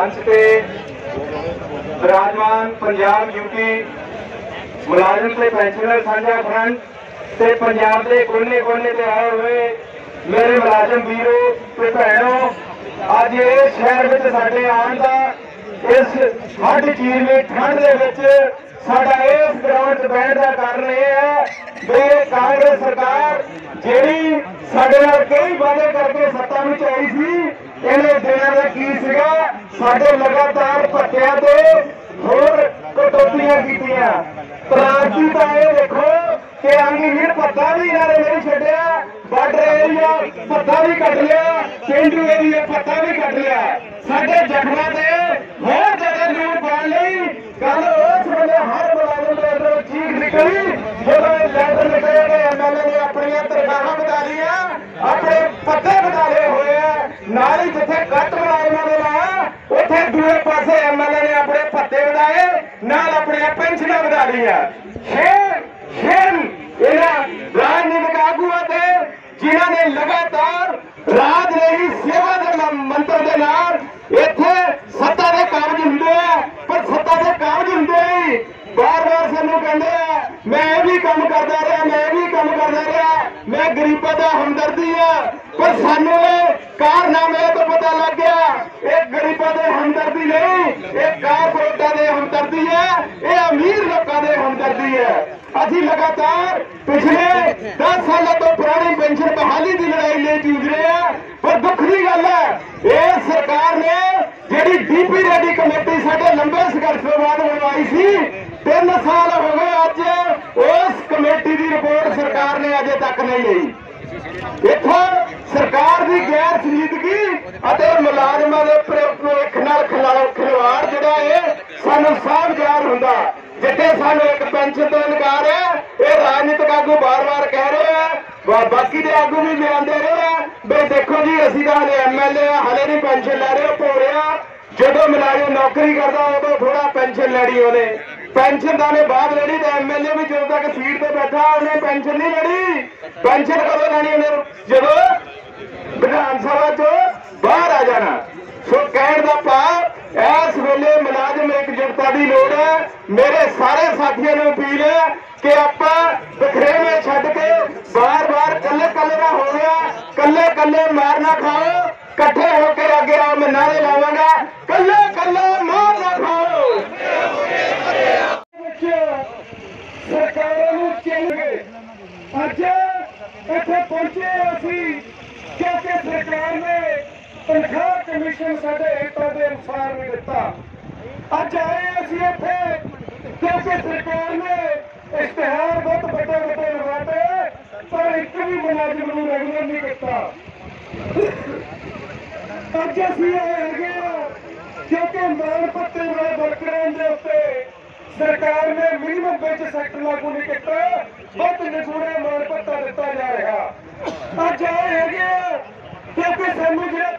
मंच पे विराजमान पंजाब यूटी मुलाजिम ते पेंशनर साझा फ्रंट ते पंजाब के कोने कोने ते आए हुए मेरे मुलाजिम वीरो ते भैनों, अज इस शहर में साडे आने का इस हट चीरवी ठंड के साडा इस ग्राउंड बैठ का कारण यह है कि कांग्रेस सरकार जिहड़ी साडे नाल कई वादे करके सत्ता में आई सी, इन्हें दिनों का की सीगा साडे लगातार भत्तियां ते होर कटौतियां कीतियां। तलाशी का यह देखो कि अंगहीन भत्ता भी इन्होंने नहीं छड्डिया, बार्डर एरिया भत्ता भी कट लिया, पेंडू एरिया भत्ता भी कट लिया। साडे जख्मां ते होर जगह नींव पाउण लई कल उस वेले हर मुलाजम के अंदर चीख निकली जदों लैटर निकले कि एमएलए ने अपनी तनख्वाहां वधा लिया, अपने पत्ते वधा लए होए आ, नाल ही जिथे कट मुलाजमां ने लाया उत्थे दूए पासे एमएलए ने अपने पत्ते वधाए, नाल अपनी पेंशनां वधा लिया। राजनीतिक आगुआ थे जिन्होंने लगातार राजनीति सेवा के मंत्र के नाल इत्थे सत्ता के कागज हुंदे आ, पर सत्ता के कागज हुंदे ही बार बार सानू कहंदे आ मैं ये भी काम करता रहा, मैं भी काम करता रहा, मैं गरीबों का हमदर्दी आ, पर सानू कारनामे तो पता लग गया एक गरीबों के हमदर्दी नहीं, एक कारपोरेटा के हमदर्दी है, ये अमीर लोगों के हमदर्दी है। अभी लगातार पिछले 10 सालों तो पुरानी पेंशन बहाली की लड़ाई ले जूझ रहे हैं, पर दुख की गल है इस सरकार ने जी डीपी रेडी कमेटी साडे लंबे संघर्ष के बाद बनवाई सी, 3 साल हो गए अज उस कमेटी की रिपोर्ट सरकार ने अजे तक नहीं ली। इत्थों सरकार की गैर संजीदगी और मुलाजमां दे भविख नाल खिलवाड़ जिहड़ा है सानू साफ ज़ाहिर हुंदा। जिथे सानू एक पेंशन तो इनकार है, ये राजनीतिक आगू बार बार कह रहे हैं, बाकी के आगू भी बयान दे रहे हैं भाई देखो जी असीं तां हले एमएलए हले नहीं पेंशन लै रहे, भोरिया जो मुलाजिम नौकरी करता उदों थोड़ा पेंशन लैनी, उन्हें पेंशन दाने बाद लेनी, तो एमएलए भी जो तक सीट पर बैठा उन्हें पेंशन नहीं लेनी। पेंशन कदों लैनी उन्हें जो विधान सभा चो बाहर आ जाना। सो कहने का भाव इस वेले मुलाजिम एकजुटता की लोड़ है। मेरे सारे साथियों को अपील है कि आप बखरेवे छड्ड के बार बार कल्ले कल्ले ना हो गया, कल्ले कल्ले मार ना खाओ, कट्ठे होकर आगे आओ, मैं नारे लावांगा कल्ले कल्ले मार ना खाओ। सरकारों को चाहिए अज इत्थे पहुंचे असीं क्योंकि सरकार ने तनख्वाह कमीशन साडे हितां दे अनुसार नहीं दिता। अज आए असीं इत्थे क्योंकि सरकार ने इश्तिहार बहुत बड़े बड़े लवाते पर एक भी मुलाजिम नूं रेगुलर नहीं किया। अज असीं आए हैगे क्योंकि माण भत्ते वाले वर्करां दे उत्ते सरकार ने मिनिमम वेज सैक्ट लागू नहीं किया, बहुत निगूढ़े माण भत्ता दिता जा रहा। अज आए हैगे क्योंकि सानू जिहड़ा